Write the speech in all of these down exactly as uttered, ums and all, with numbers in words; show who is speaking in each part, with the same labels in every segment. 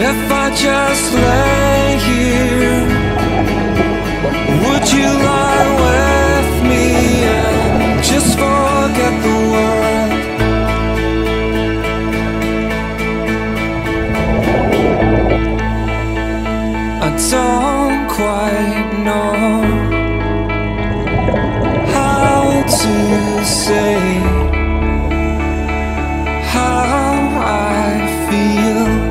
Speaker 1: If I just lay here, would you lie with me and just forget the world? I don't quite know how to say how I feel.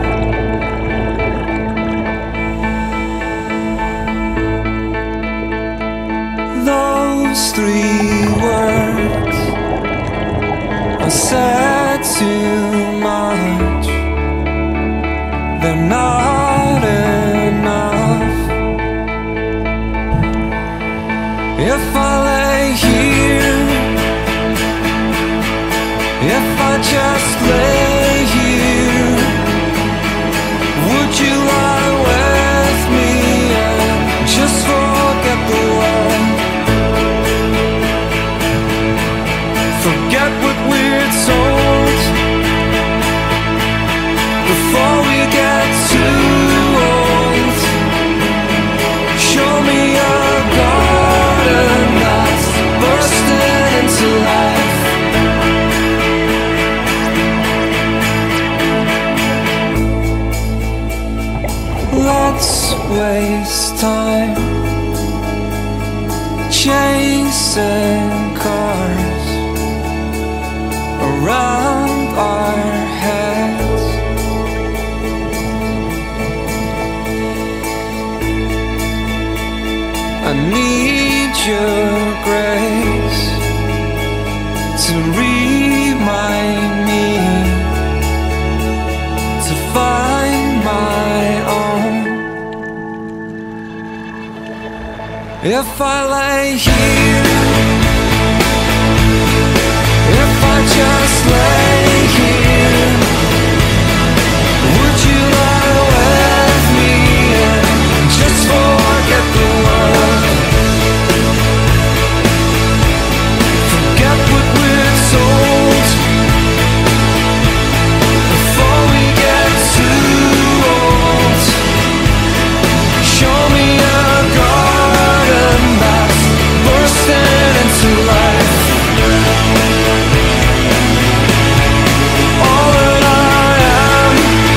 Speaker 1: Those three words are said too much. They're not enough. If I lay here, if I just lay here, would you lie with me and just forget the world? Forget what we're told before we get too old. Show me a garden that's bursting into life. Let's waste time chasing cars around our heads. I need your grace to remind me to find my own. If I lay here, if I just lay here, would you lie with me and just forget the world? Forget what we're told before we get too old. Show me a garden that's bursting into life. All that I am,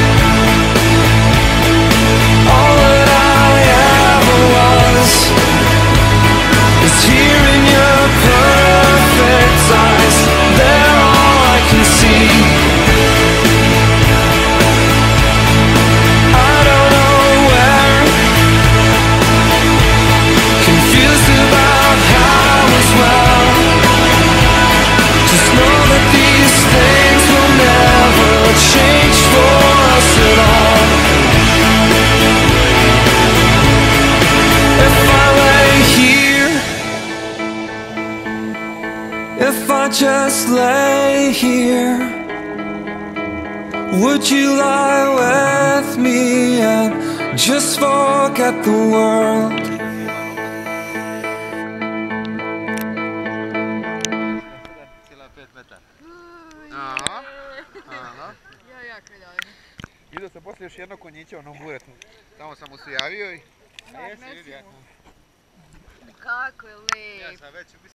Speaker 1: all that I ever was, is here in your perfect eyes. They're all I can see. I don't know where, confused about how as well. Just know that these things will never change for us at all. If I lay here, if I just lay here, would you lie with me and just forget the world?
Speaker 2: Vidio sam poslije još jednog konjića u onom buretu. Tamo sam mu se javio i...
Speaker 3: Kako je lijep.
Speaker 2: Ja sam već